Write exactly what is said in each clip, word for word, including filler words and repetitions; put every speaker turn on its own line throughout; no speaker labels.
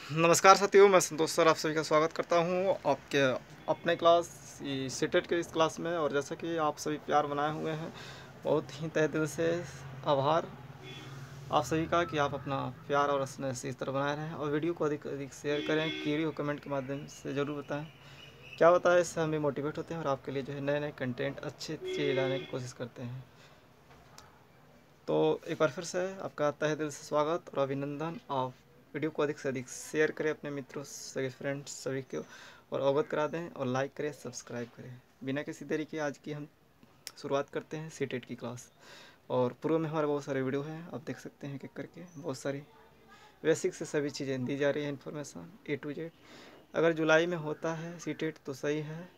नमस्कार साथियों, मैं संतोष सर आप सभी का स्वागत करता हूं आपके अपने क्लास सीटेट के इस क्लास में। और जैसा कि आप सभी प्यार बनाए हुए हैं, बहुत ही तहे दिल से आभार आप सभी का कि आप अपना प्यार और स्नेह इस तरह बनाए रहें और वीडियो को अधिक अधिक शेयर करें, क्यूरी और कमेंट के माध्यम से ज़रूर बताएं। क्या होता है, इससे हम भी मोटिवेट होते हैं और आपके लिए जो है नए नए कंटेंट अच्छे चीज़ लाने की कोशिश करते हैं। तो एक बार फिर से आपका तहे दिल से स्वागत और अभिनंदन। आप वीडियो को अधिक से अधिक शेयर करें अपने मित्रों, सभी फ्रेंड्स सभी को, और अवगत करा दें और लाइक करें, सब्सक्राइब करें। बिना किसी देरी के आज की हम शुरुआत करते हैं सीटेट की क्लास। और पूर्व में हमारे बहुत सारे वीडियो हैं, आप देख सकते हैं एक करके बहुत सारी बेसिक से सभी चीज़ें दी जा रही हैं, इन्फॉर्मेशन ए टू जेड। अगर जुलाई में होता है सीटेट तो सही है,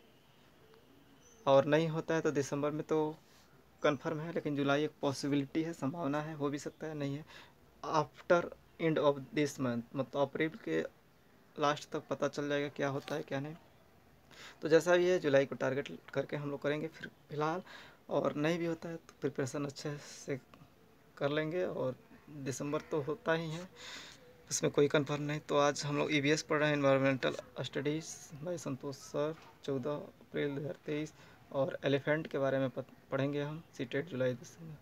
और नहीं होता है तो दिसंबर में तो कन्फर्म है, लेकिन जुलाई एक पॉसिबिलिटी है, संभावना है, हो भी सकता है, नहीं है। After end of this month, मतलब अप्रैल के लास्ट तक पता चल जाएगा क्या होता है क्या नहीं। तो जैसा भी है जुलाई को टारगेट करके हम लोग करेंगे फिर फिलहाल, और नहीं भी होता है तो प्रिपरेशन अच्छे से कर लेंगे। और दिसंबर तो होता ही है, इसमें कोई कंफर्म नहीं। तो आज हम लोग ई वी एस पढ़ रहे हैं, environmental studies by Santosh sir, चौदह अप्रैल दो हज़ार तेईस। और एलिफेंट के बारे में पढ़ेंगे हम, सीटेट जुलाई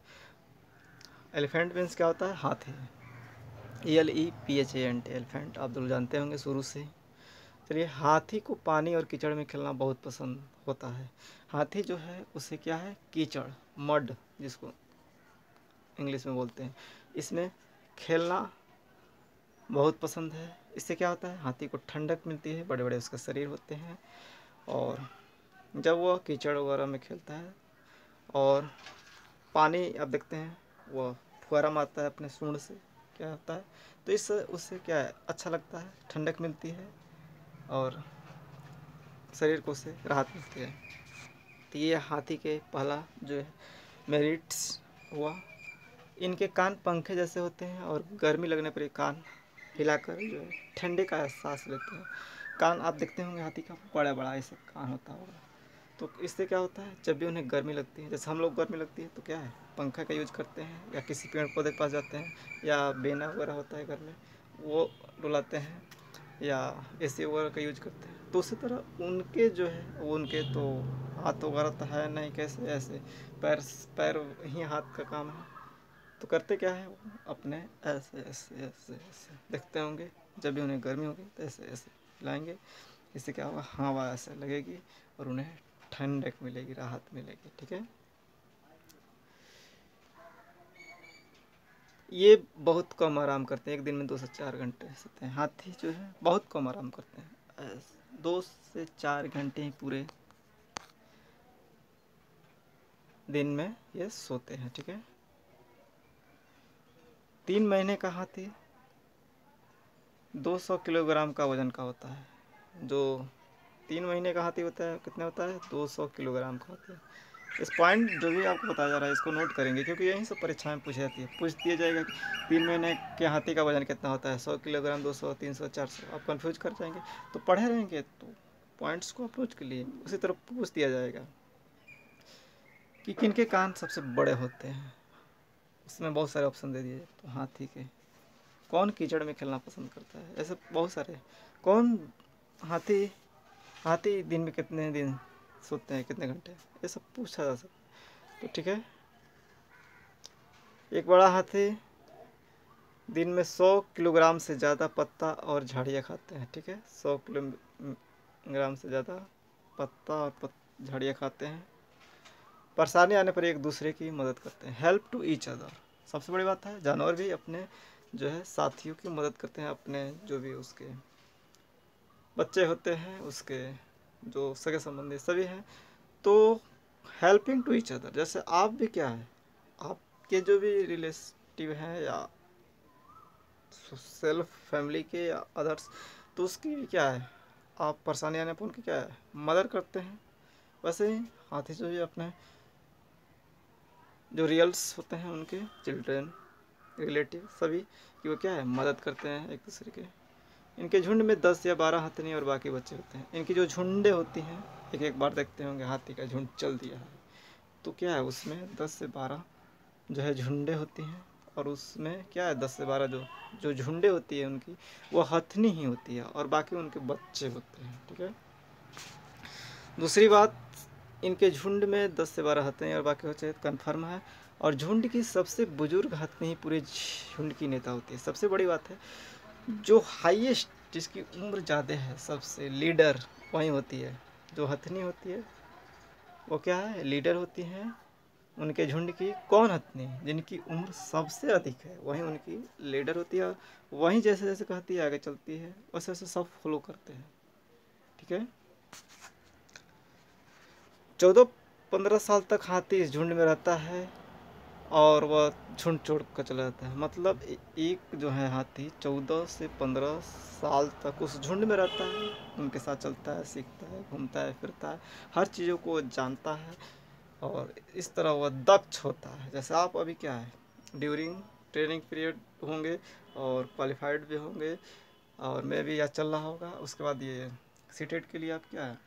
दिसंबर। एलिफेंट मीन्स क्या होता है, हाथी। E L E P H A N T, elephant आप लोग जानते होंगे शुरू से ही। चलिए, हाथी को पानी और कीचड़ में खेलना बहुत पसंद होता है। हाथी जो है उसे क्या है, कीचड़, मड जिसको इंग्लिश में बोलते हैं, इसमें खेलना बहुत पसंद है। इससे क्या होता है, हाथी को ठंडक मिलती है, बड़े बड़े उसके शरीर होते हैं। और जब वह कीचड़ वगैरह में खेलता है और पानी आप देखते हैं वह फुहारा मारता है अपने सूंड से, क्या होता है, तो इससे उससे क्या है, अच्छा लगता है, ठंडक मिलती है और शरीर को उससे राहत मिलती है। तो ये हाथी के पहला जो है मेरिट्स हुआ। इनके कान पंखे जैसे होते हैं और गर्मी लगने पर ये कान हिलाकर जो है ठंडे का एहसास लेते हैं। कान आप देखते होंगे हाथी का बड़ा बड़ा ऐसे कान होता होगा। तो इससे क्या होता है, जब भी उन्हें गर्मी लगती है, जैसे हम लोग गर्मी लगती है तो क्या है, पंखा का यूज करते हैं या किसी पेड़ पौधे के पास जाते हैं, या बेना वगैरह होता है घर में वो डुलाते हैं, या ए सी वगैरह का यूज करते हैं। तो उसी तरह उनके जो है वो, उनके तो हाथ वगैरह तो है नहीं, कैसे ऐसे पैर पैर ही हाथ का काम है। तो करते क्या है, अपने ऐसे ऐसे ऐसे ऐसे देखते होंगे, जब भी उन्हें गर्मी होगी तो ऐसे ऐसे लाएंगे। इससे क्या होगा, हवा ऐसे लगेगी और उन्हें ठंडक मिलेगी, राहत मिलेगी। ठीक है, ये बहुत कम आराम करते हैं, एक दिन में दो से चार घंटे सोते हैं। हाथी जो है बहुत कम आराम करते हैं, दो से चार घंटे ही पूरे दिन में ये सोते हैं। ठीक है, तीन महीने का हाथी दो सौ किलोग्राम का वजन का होता है। जो तीन महीने का हाथी होता है कितने होता है, दो सौ किलोग्राम का होता है। इस पॉइंट जो भी आपको बताया जा रहा है इसको नोट करेंगे, क्योंकि यहीं से परीक्षा में पूछी जाती है। पूछ दिया जाएगा कि तीन महीने के हाथी का वजन कितना होता है, सौ किलोग्राम, दो सौ, तीन सौ, चार सौ, आप कंफ्यूज कर जाएंगे। तो पढ़े रहेंगे तो पॉइंट्स को अप्रोच के लिए उसी तरह पूछ दिया जाएगा कि किन के कान सबसे बड़े होते हैं। उसमें बहुत सारे ऑप्शन दे दिए। तो हाथी के कौन कीचड़ में खेलना पसंद करता है, ऐसे बहुत सारे। कौन हाथी हाथी दिन में कितने दिन सोते हैं, कितने घंटे, ये सब पूछा जा सकता है। तो ठीक है, एक बड़ा हाथी दिन में सौ किलोग्राम से ज़्यादा पत्ता और झाड़ियाँ खाते हैं। ठीक है, सौ किलोग्राम से ज़्यादा पत्ता और पत, झाड़ियाँ खाते हैं। परेशानी आने पर एक दूसरे की मदद करते हैं, हेल्प टू ईच अदर। सबसे बड़ी बात है, जानवर भी अपने जो है साथियों की मदद करते हैं, अपने जो भी उसके बच्चे होते हैं, उसके जो सगे संबंधी सभी हैं, तो हेल्पिंग टू ईच अदर। जैसे आप भी क्या है, आपके जो भी रिलेटिव हैं या सेल्फ फैमिली के या अदर्स, तो उसकी क्या है, आप परेशानी आने पर उनकी क्या है, मदद करते हैं। वैसे ही हाथी जो भी अपने जो रियल्स होते हैं, उनके चिल्ड्रन, रिलेटिव सभी की वो क्या है, मदद करते हैं एक दूसरे के। इनके झुंड में दस या बारह हथनी और बाकी बच्चे होते हैं। इनकी जो झुंडे होती हैं, एक एक बार देखते होंगे हाथी का झुंड चल दिया है तो क्या है, उसमें दस से बारह जो है झुंडे होती हैं और उसमें क्या है दस से बारह जो जो झुंडे होती है उनकी, वो हथनी ही होती है और बाकी उनके बच्चे होते हैं। ठीक है। दूसरी बात, इनके झुंड में दस से बारह हथनी और बाकी बच्चे कन्फर्म है। और झुंड की सबसे बुजुर्ग हथनी ही पूरे झुंड की नेता होती है। सबसे बड़ी बात है, जो हाईएस्ट, जिसकी उम्र ज़्यादा है, सबसे लीडर वही होती है। जो हथनी होती है वो क्या है, लीडर होती हैं उनके झुंड की। कौन हथनी, जिनकी उम्र सबसे अधिक है वही उनकी लीडर होती है। वहीं जैसे जैसे कहती है आगे चलती है, वैसे वैसे सब फॉलो करते हैं। ठीक है। चौदह पंद्रह साल तक हाथी इस झुंड में रहता है और वह झुंड छोड़ कर चला जाता है। मतलब एक जो है हाथी चौदह से पंद्रह साल तक उस झुंड में रहता है, उनके साथ चलता है, सीखता है, घूमता है, फिरता है, हर चीज़ों को जानता है और इस तरह वह दक्ष होता है। जैसे आप अभी क्या है, ड्यूरिंग ट्रेनिंग पीरियड होंगे और क्वालिफाइड भी होंगे और मैं भी याद चल रहा होगा। उसके बाद ये सीटेट के लिए आप क्या है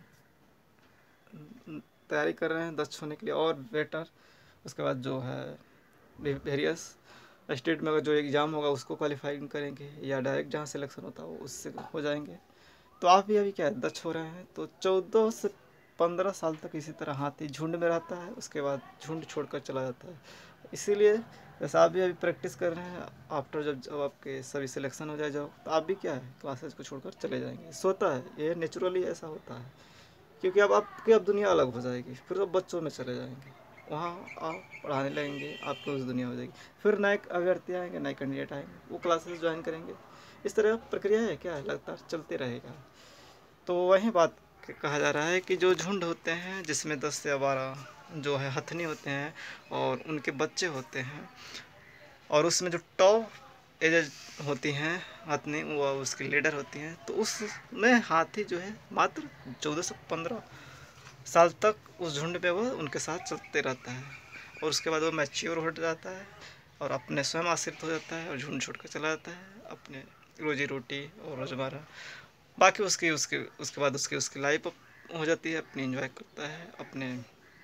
तैयारी कर रहे हैं दक्ष होने के लिए और बेटर। उसके बाद जो है वेरियस स्टेट में अगर जो एग्ज़ाम होगा उसको क्वालिफाइंग करेंगे या डायरेक्ट जहाँ सिलेक्शन होता है वो उससे हो जाएंगे। तो आप भी अभी क्या है दक्ष हो रहे हैं। तो चौदह से पंद्रह साल तक इसी तरह हाथी झुंड में रहता है, उसके बाद झुंड छोड़कर चला जाता है। इसीलिए जैसे आप भी अभी प्रैक्टिस कर रहे हैं, आफ्टर जब जब आपके सभी सिलेक्शन हो जाए जाओ तो आप भी क्या है क्लासेज को छोड़कर चले जाएंगे। ऐसा होता है, ये नेचुरली ऐसा होता है, क्योंकि अब आपकी अब दुनिया अलग हो जाएगी। फिर अब बच्चों में चले जाएंगे, वहाँ आप पढ़ाने लगेंगे, आपकी उस दुनिया हो जाएगी। फिर नए अभ्यर्थी आएंगे, नए कैंडिडेट आएंगे, वो क्लासेस ज्वाइन करेंगे। इस तरह प्रक्रिया है क्या है लगातार चलते रहेगा। तो वही बात कहा जा रहा है कि जो झुंड होते हैं जिसमें दस से बारह जो है हथनी होते हैं और उनके बच्चे होते हैं और उसमें जो टॉप एज होती हैं हथनी, वो उसकी लीडर होती हैं, तो उसमें हाथी जो है मात्र चौदह से पंद्रह साल तक उस झुंड पे वो उनके साथ चलते रहता है और उसके बाद वो मैच्योर हो जाता है और अपने स्वयं आश्रित हो जाता है और झुंड छोड़ कर चला जाता है अपने रोजी रोटी और रोज़मर्रा। बाकी उसकी उसके उसके बाद उसकी उसकी लाइफ हो जाती है, अपनी एंजॉय करता है, अपने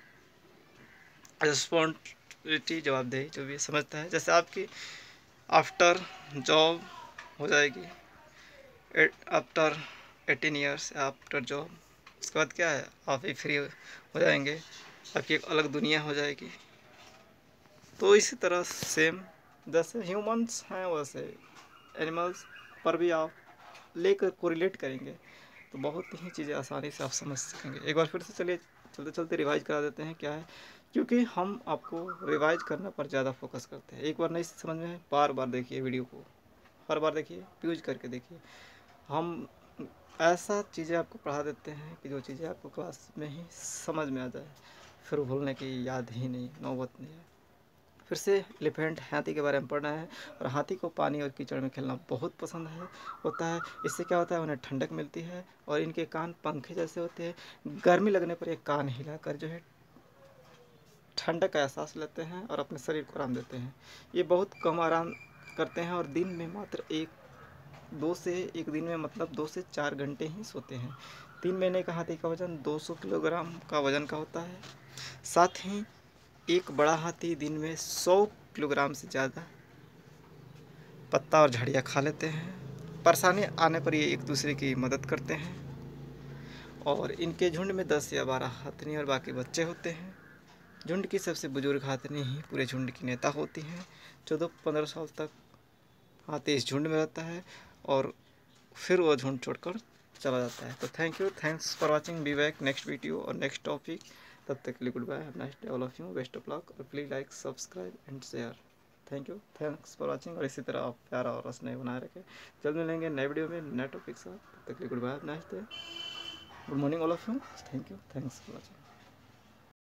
रिस्पॉन्सिबिलिटी जवाबदेही जो भी समझता है। जैसे आपकी आफ्टर जॉब हो जाएगी, after eighteen years after job, उसके बाद क्या है आप ही फ्री हो जाएंगे, आपकी एक अलग दुनिया हो जाएगी। तो इसी तरह सेम जैसे ह्यूमंस हैं वैसे एनिमल्स पर भी आप लेकर कोरिलेट करेंगे तो बहुत ही चीज़ें आसानी से आप समझ सकेंगे। एक बार फिर से चलिए चलते चलते रिवाइज करा देते हैं क्या है, क्योंकि हम आपको रिवाइज करने पर ज़्यादा फोकस करते हैं। एक बार नहीं समझ में है, बार बार देखिए वीडियो को, हर बार देखिए, यूज करके देखिए। हम ऐसा चीज़ें आपको पढ़ा देते हैं कि जो चीज़ें आपको क्लास में ही समझ में आ जाए, फिर भूलने की याद ही नहीं, नौबत नहीं है। फिर से एलिफेंट हाथी के बारे में पढ़ना है। और हाथी को पानी और कीचड़ में खेलना बहुत पसंद है होता है। इससे क्या होता है, उन्हें ठंडक मिलती है और इनके कान पंखे जैसे होते हैं। गर्मी लगने पर ये कान हिलाकर जो है ठंडक का एहसास लेते हैं और अपने शरीर को आराम देते हैं। ये बहुत कम आराम करते हैं और दिन में मात्र एक दो से एक दिन में मतलब दो से चार घंटे ही सोते हैं। तीन महीने का हाथी का वजन दो सौ किलोग्राम का वजन का होता है। साथ ही एक बड़ा हाथी दिन में सौ किलोग्राम से ज़्यादा पत्ता और झाड़ियाँ खा लेते हैं। परेशानी आने पर ये एक दूसरे की मदद करते हैं और इनके झुंड में दस या बारह हथनी और बाकी बच्चे होते हैं। झुंड की सबसे बुजुर्ग हाथनी ही पूरे झुंड की नेता होती हैं। चौदह पंद्रह साल तक हाथी इस झुंड में रहता है और फिर वो झुंड छोड़कर चला जाता है। तो thank you, thanks for watching, be back next video और नेक्स्ट टॉपिक। तब तक के लिए good bye, have nice day all of you, best of luck और please like subscribe and share. Thank you, thanks for watching और इसी तरह आप प्यारा और रस नए बनाए रखें। जल्द मिलेंगे नए वीडियो में नए टॉपिक के साथ। तब तक के लिए good bye, have nice day, good morning all of you, thank you, thanks for watching.